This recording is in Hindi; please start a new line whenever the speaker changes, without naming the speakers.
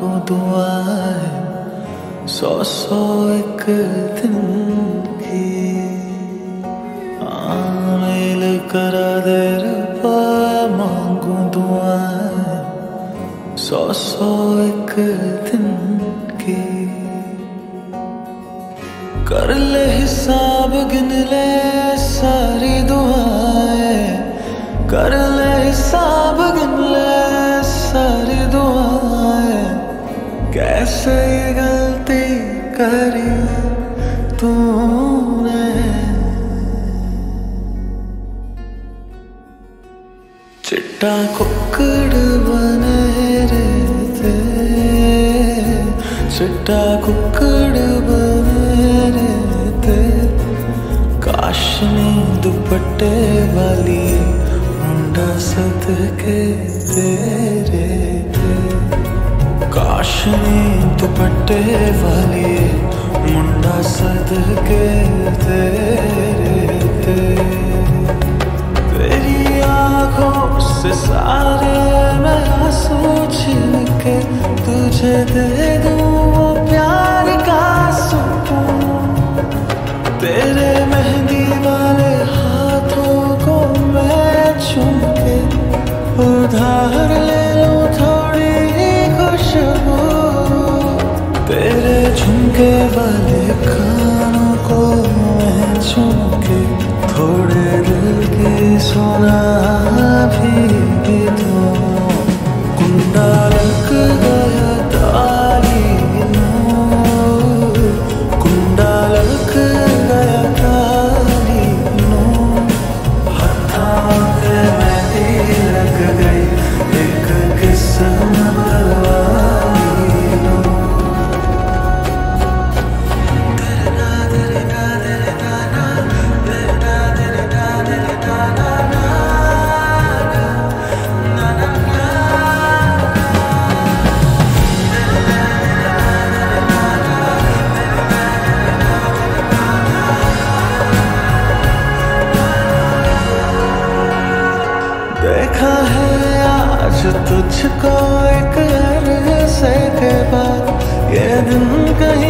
मांगो दुआएं 100 एक दिन की। मेल करा दे रब्बा मांगो दुआएं 100 एक दिन की। कर ले हिसाब गिन ले सारी दुआएं, कर ले हिसाब गिन ले सारी दुआएं। कैसे ये गलती करी तूने, चिट्टा कुक्कड़ बने रे थे, चिट्टा कुक्कड़ बने रे थे। काशनी दुपट्टे वाली मुंडा सदके तेरे थे। काशनी दुपट्टे वाली मुंडा सदके तेरे थे। तेरी आँखों से सारे मैं आंसू छीन के तुझे दे दूं वो प्यार का सुकून। तेरे मेहंदी वाले हाथों को मैं चूम के उधार ले लूं थोड़ी खुशबू। तेरे झुमके वाले कानों को मैं चूम के थोड़े दिल की सुना भी दूं। कुंडा लग गया ताली नूर, कुंडा लग गया ताली नूर। हथों पे मेहंदी लग गई एक किस्मत वाली नूर। देखा है आज तुझको एक अरसे के बाद, ये दिन कहीं